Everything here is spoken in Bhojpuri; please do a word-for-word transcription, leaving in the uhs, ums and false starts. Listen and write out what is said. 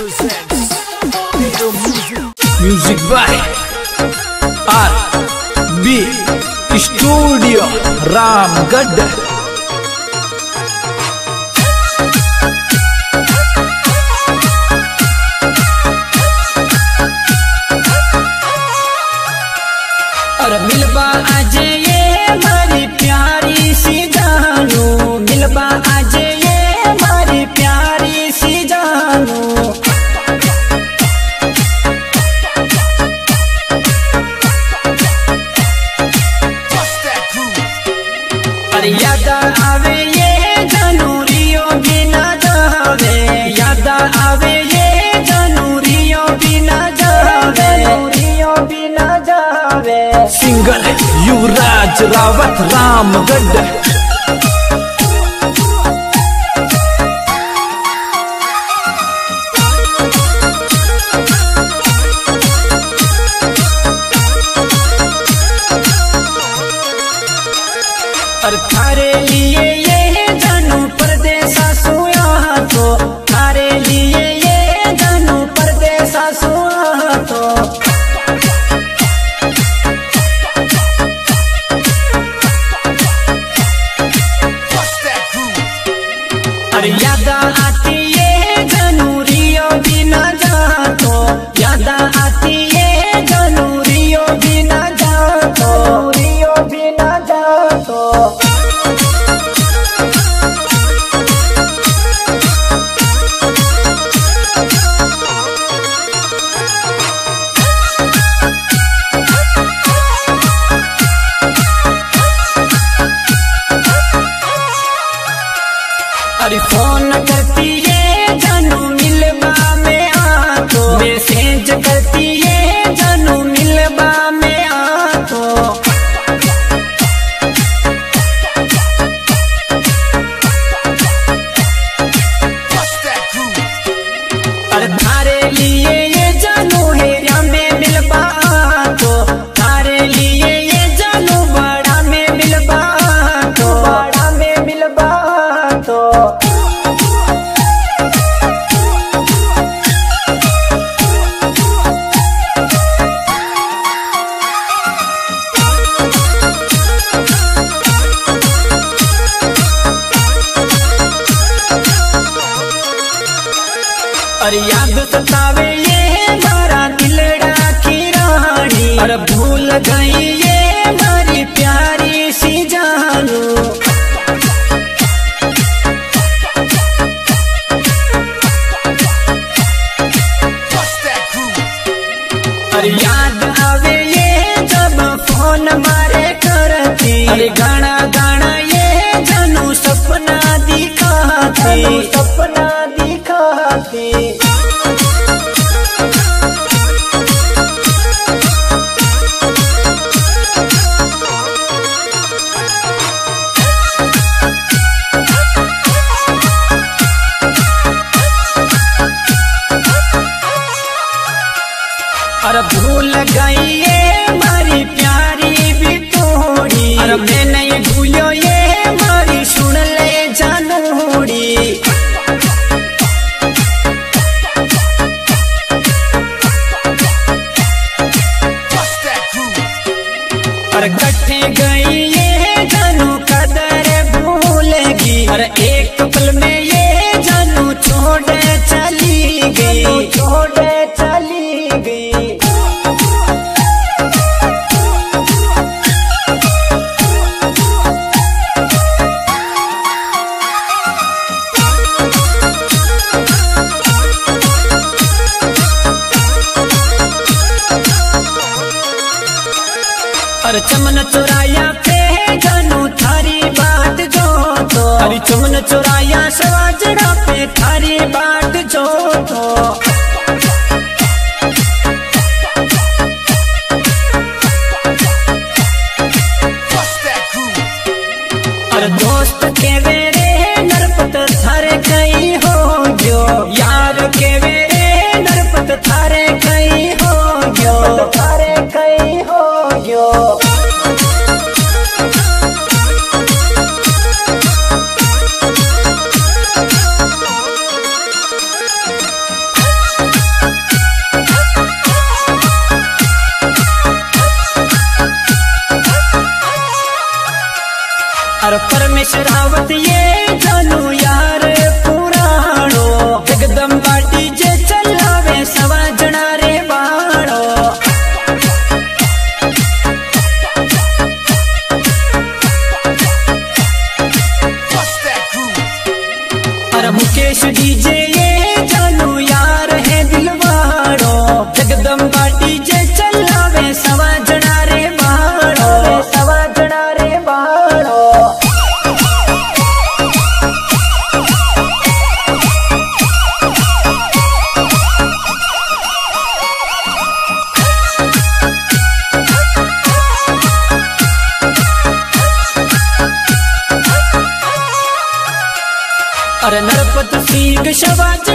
presents Hero Music. Music by R B Studio Ramgarh. और मिलबा आज ये मारी प्यारी सी जानू, मिलबा आज ये मारी प्यारी सी जानू। और याद आवे ये जानू रियो बिना जावे, याद आवे ये जानू रियो बिना जावे, रियो बिना जावे। सिंगर युवराज रावत रामगढ़। और थारे लिए ये जानू परदेसा सोया तो, थारे लिए ये जानू परदेसा सोया तो। और याद आती ये जानू रियो बिना जा तो, याद आती ये जानू रियो बिना जा तो, रियो बिना जा तो। अरे फोन करती ये जानू मिलबा में आ तो, मैसेज करती ये जानू मिलबा में आ तो। अरे थारे लिए ये जानू हेरिया में मिलबा तो, थारे लिए ये जानू बड़ा में मिलबा तो, बड़ा में मिलबा तो। और याद सतावे ये मारा दिलड़ा की रानी, और भूल गई ये मारी प्यारी सी जानू। और याद आवे ये जब फोन मारे करती, अरे गाना गाना ये जानू सपना दिखाती, सपना दिखाती। और भूल गई ये मारी प्यारी भी तोड़ी, और मैं नहीं भूलो ये मारी सुन ले जानूड़ी। और कटे गई ये जानू कदर भूलेगी, और एक पल में ये जानू छोड़ चली गई, छोड़ चली गई। और चमन चुराया पे जानू थारी बात जो तो, अरे चमन चुराया सवाजड़ा पे थारी बात जो तो। और दोस्त के वेरे नरपत थारे कहीं हो गयो, यार के वेरे नरपत थारे कहीं हो गयो, थारे कहीं हो गयो। अरे परमेश्वरावत ये जानू यार पुराणो जगदम्बा डीजे चलावे सवा जना रे बाड़ो। अरे मुकेश डीजे ये जानू यार है दिलवाड़ो जगदम्बा डीजे चलावे सवा जना रे बाड़ो सवा जना रे बाड़ो। अरे नरपत सिंह शवा